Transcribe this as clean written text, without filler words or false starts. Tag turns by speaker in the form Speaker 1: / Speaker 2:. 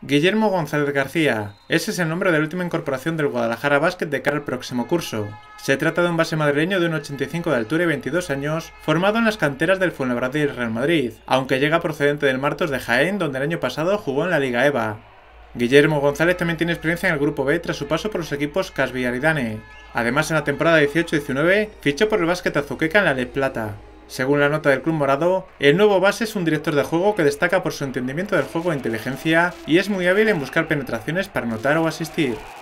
Speaker 1: Guillermo González García. Ese es el nombre de la última incorporación del Guadalajara Basket de cara al próximo curso. Se trata de un base madrileño de 1,85 de altura y 22 años, formado en las canteras del Fuenlabrada y Real Madrid, aunque llega procedente del Martos de Jaén, donde el año pasado jugó en la Liga EVA. Guillermo González también tiene experiencia en el Grupo B tras su paso por los equipos Casvi y Aridane. Además, en la temporada 18-19 fichó por el Básquet Azuqueca en la Les Plata. Según la nota del club morado, el nuevo base es un director de juego que destaca por su entendimiento del juego e inteligencia y es muy hábil en buscar penetraciones para anotar o asistir.